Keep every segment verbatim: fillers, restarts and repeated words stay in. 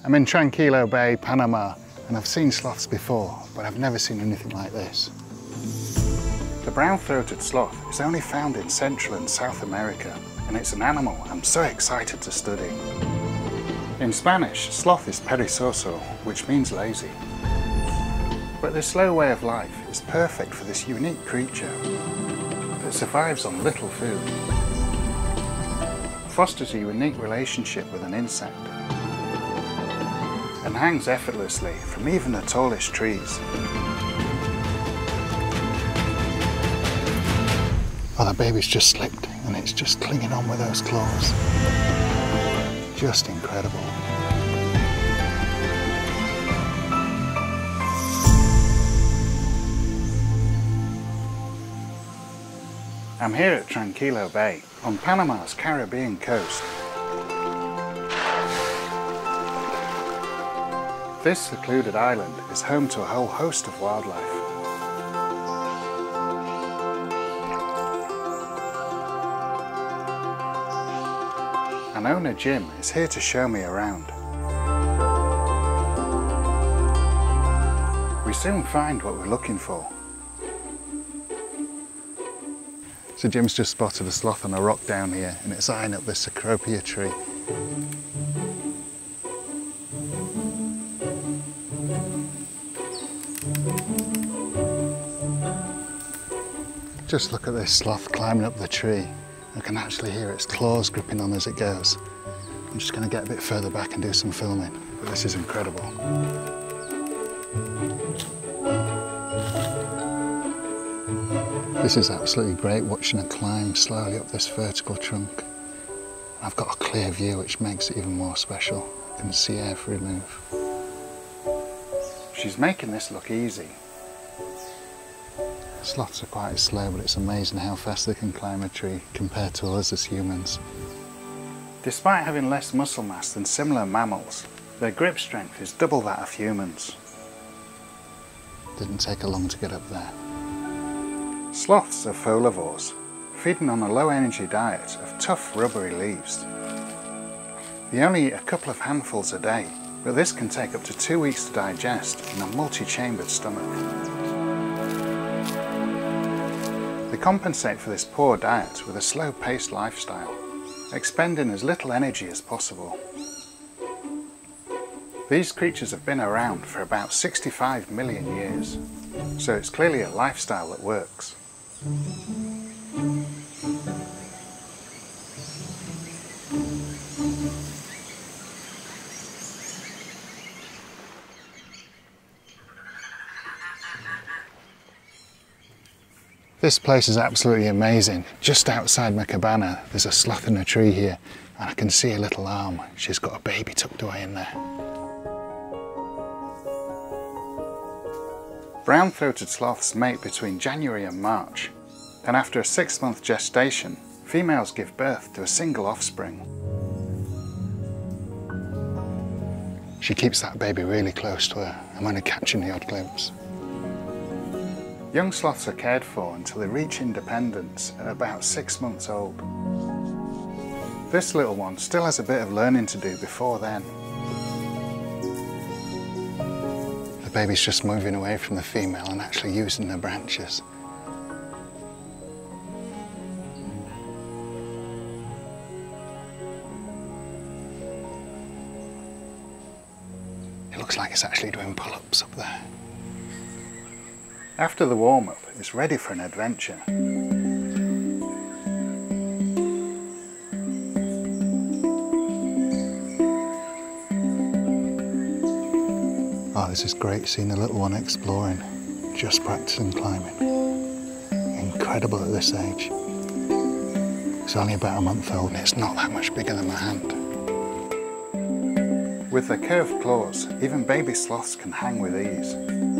I'm in Tranquilo Bay, Panama, and I've seen sloths before, but I've never seen anything like this. The brown-throated sloth is only found in Central and South America, and it's an animal I'm so excited to study. In Spanish, sloth is perezoso, which means lazy. But this slow way of life is perfect for this unique creature that survives on little food, fosters a unique relationship with an insect, and hangs effortlessly from even the tallest trees. Oh, the baby's just slipped and it's just clinging on with those claws. Just incredible. I'm here at Tranquilo Bay, on Panama's Caribbean coast. This secluded island is home to a whole host of wildlife. And owner Jim is here to show me around. We soon find what we're looking for. So Jim's just spotted a sloth on a rock down here, and it's eyeing up this cecropia tree. Just look at this sloth climbing up the tree. I can actually hear its claws gripping on as it goes. I'm just going to get a bit further back and do some filming, but this is incredible. This is absolutely great, watching her climb slowly up this vertical trunk. I've got a clear view, which makes it even more special. I can see every move. She's making this look easy. Sloths are quite slow, but it's amazing how fast they can climb a tree compared to us as humans. Despite having less muscle mass than similar mammals, their grip strength is double that of humans. Didn't take her long to get up there. Sloths are folivores, feeding on a low-energy diet of tough rubbery leaves. They only eat a couple of handfuls a day, but this can take up to two weeks to digest in a multi-chambered stomach. They compensate for this poor diet with a slow-paced lifestyle, expending as little energy as possible. These creatures have been around for about sixty-five million years, so it's clearly a lifestyle that works. This place is absolutely amazing. Just outside my cabana, there's a sloth in a tree here, and I can see a little arm. She's got a baby tucked away in there. Brown-throated sloths mate between January and March, and after a six-month gestation, females give birth to a single offspring. She keeps that baby really close to her. I'm only catching the odd glimpse. Young sloths are cared for until they reach independence at about six months old. This little one still has a bit of learning to do before then. The baby's just moving away from the female and actually using the branches. It looks like it's actually doing pull-ups up there. After the warm-up, it's ready for an adventure. Oh, this is great seeing the little one exploring, just practicing climbing. Incredible at this age. It's only about a month old and it's not that much bigger than my hand. With their curved claws, even baby sloths can hang with ease.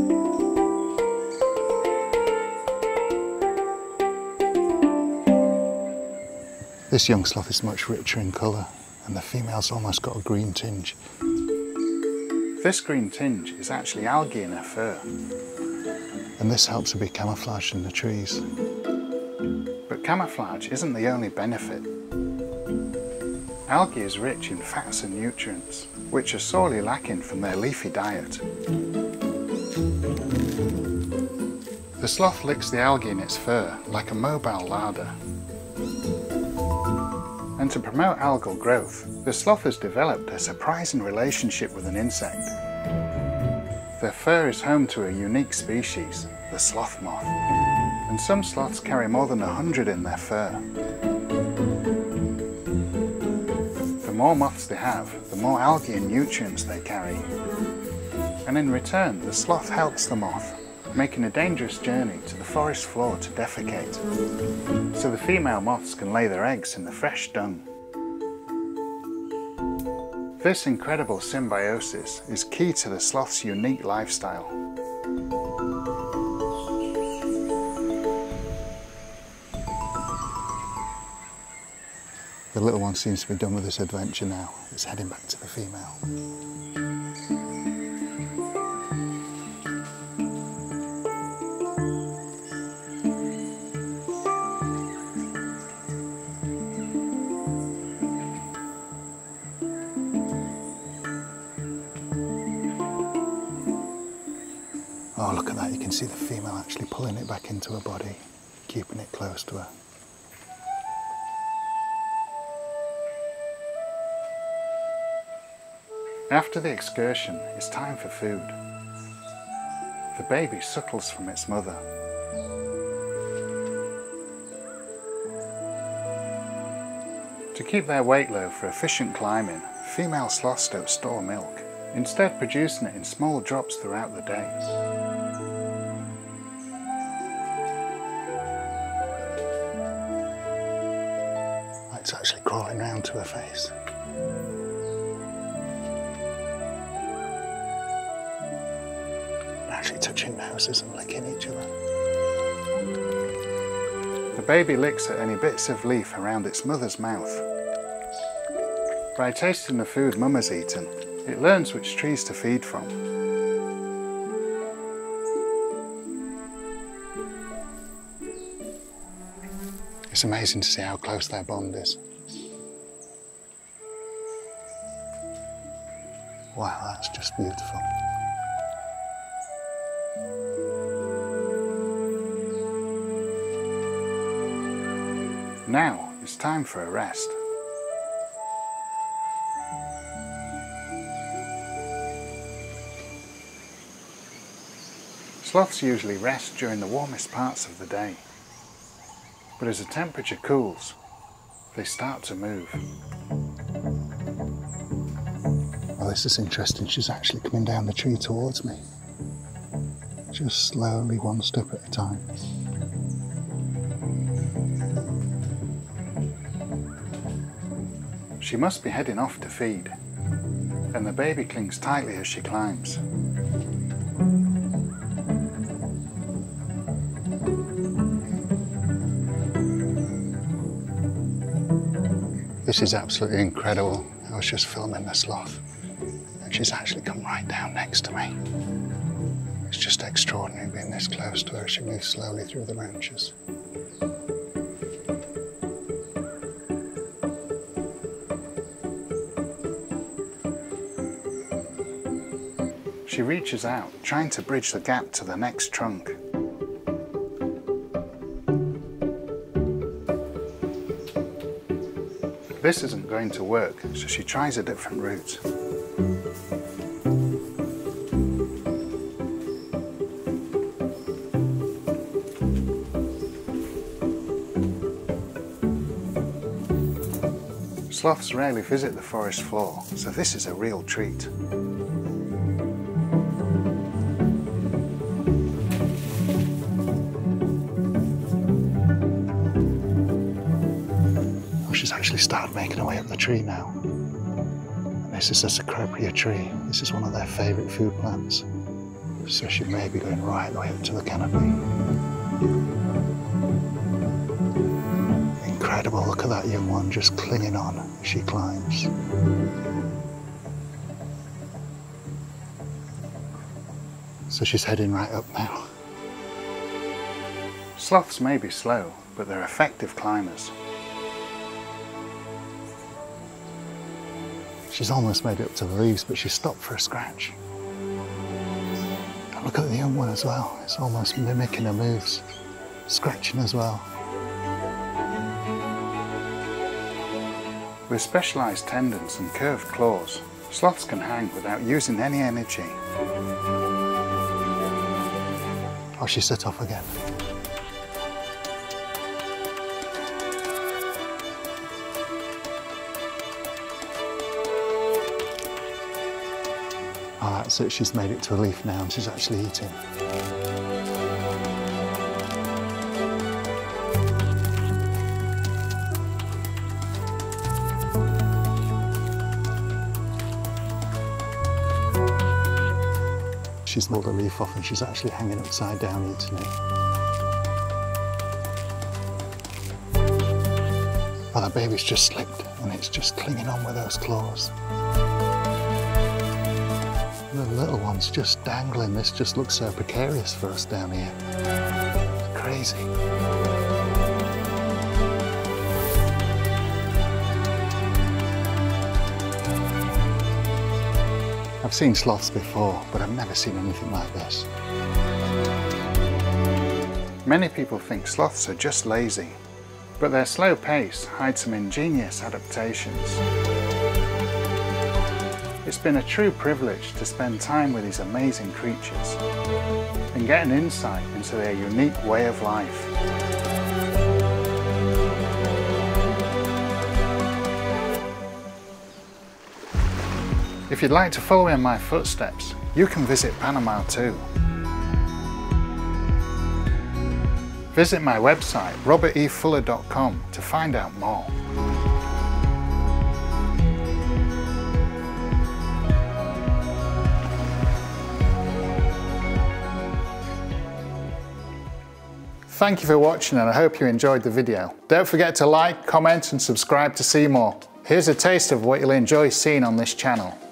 This young sloth is much richer in colour, and the female's almost got a green tinge. This green tinge is actually algae in her fur, and this helps her be camouflaged in the trees. But camouflage isn't the only benefit. Algae is rich in fats and nutrients, which are sorely lacking from their leafy diet. The sloth licks the algae in its fur like a mobile larder. And to promote algal growth, the sloth has developed a surprising relationship with an insect. Their fur is home to a unique species, the sloth moth, and some sloths carry more than a hundred in their fur. The more moths they have, the more algae and nutrients they carry. And in return, the sloth helps the moth, making a dangerous journey to the forest floor to defecate, so the female moths can lay their eggs in the fresh dung. This incredible symbiosis is key to the sloth's unique lifestyle. The little one seems to be done with this adventure now. It's heading back to the female. Oh, look at that, you can see the female actually pulling it back into her body, keeping it close to her. After the excursion, it's time for food. The baby suckles from its mother. To keep their weight low for efficient climbing, female sloths don't store milk, instead producing it in small drops throughout the day. It's actually crawling round to her face. Actually touching noses and licking each other. The baby licks at any bits of leaf around its mother's mouth. By tasting the food Mum has eaten, it learns which trees to feed from. It's amazing to see how close their bond is. Wow, that's just beautiful. Now it's time for a rest. Sloths usually rest during the warmest parts of the day. But as the temperature cools, they start to move. Well, this is interesting. She's actually coming down the tree towards me. Just slowly, one step at a time. She must be heading off to feed, and the baby clings tightly as she climbs. This is absolutely incredible. I was just filming the sloth and she's actually come right down next to me. It's just extraordinary being this close to her as she moves slowly through the branches. She reaches out, trying to bridge the gap to the next trunk. This isn't going to work, so she tries a different route. Sloths rarely visit the forest floor, so this is a real treat. She's actually started making her way up the tree now. And this is a Cecropia tree. This is one of their favourite food plants. So she may be going right the way up to the canopy. Incredible, look at that young one just clinging on as she climbs. So she's heading right up now. Sloths may be slow, but they're effective climbers. She's almost made it up to the leaves, but she stopped for a scratch. And look at the young one as well. It's almost mimicking her moves, scratching as well. With specialised tendons and curved claws, sloths can hang without using any energy. Oh, she set off again. Oh, that's it, she's made it to a leaf now and she's actually eating. She's pulled a leaf off and she's actually hanging upside down eating it. Well, the baby's just slipped and it's just clinging on with those claws. The little one's just dangling. This just looks so precarious for us down here. It's crazy. I've seen sloths before, but I've never seen anything like this. Many people think sloths are just lazy, but their slow pace hides some ingenious adaptations. It's been a true privilege to spend time with these amazing creatures and get an insight into their unique way of life. If you'd like to follow in my footsteps, you can visit Panama too. Visit my website robert e fuller dot com to find out more. Thank you for watching and I hope you enjoyed the video. Don't forget to like, comment and subscribe to see more. Here's a taste of what you'll enjoy seeing on this channel.